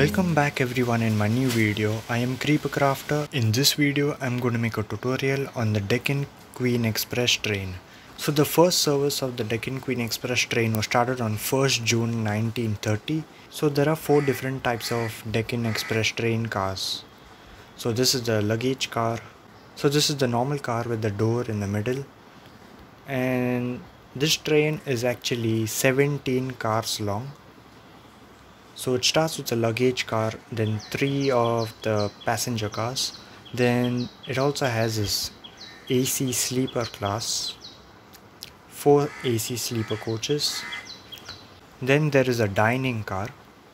Welcome back everyone in my new video. I am Creeper Crafter. In this video I'm going to make a tutorial on the Deccan Queen Express train. So the first service of the Deccan Queen Express train was started on 1st June 1930. So there are 4 different types of Deccan Express train cars. So this is the luggage car. So this is the normal car with the door in the middle. And this train is actually 17 cars long. So it starts with a luggage car, then 3 of the passenger cars. Then it also has this AC sleeper class, 4 AC sleeper coaches. Then there is a dining car.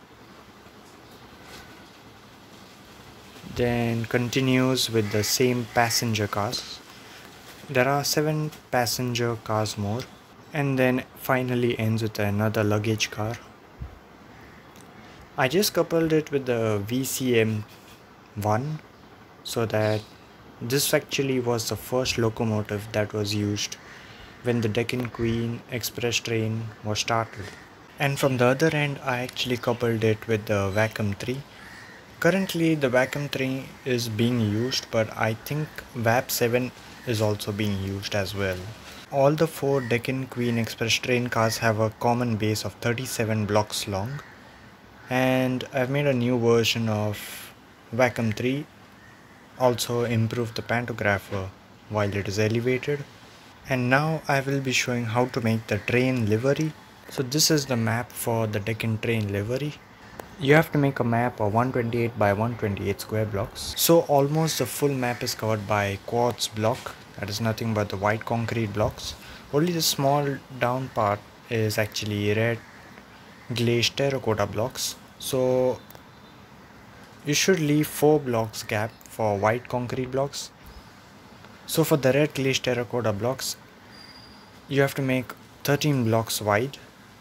Then continues with the same passenger cars. There are 7 passenger cars more. And then finally ends with another luggage car. I just coupled it with the VCM 1 so that this actually was the first locomotive that was used when the Deccan Queen Express train was started. And from the other end I actually coupled it with the vacuum 3. Currently the vacuum 3 is being used, but I think VAP 7 is also being used as well. All the 4 Deccan Queen Express train cars have a common base of 37 blocks long. And I've made a new version of Vacuum 3, also improved the pantographer while it is elevated. And now I will be showing how to make the train livery. So this is the map for the Deccan train livery. You have to make a map of 128 by 128 square blocks. So almost the full map is covered by quartz block, that is nothing but the white concrete blocks. Only the small down part is actually red glazed terracotta blocks. So you should leave 4 blocks gap for white concrete blocks. So for the red glazed terracotta blocks, you have to make 13 blocks wide.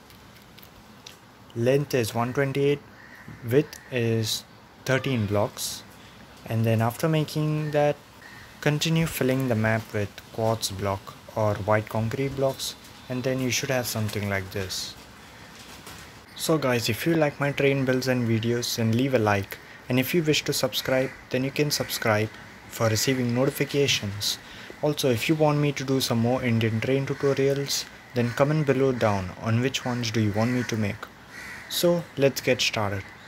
Length is 128, width is 13 blocks. And then after making that, continue filling the map with quartz block or white concrete blocks, and then you should have something like this. So guys, if you like my train builds and videos, then leave a like, and if you wish to subscribe, then you can subscribe for receiving notifications. Also, if you want me to do some more Indian train tutorials, then comment below down on which ones do you want me to make. So let's get started.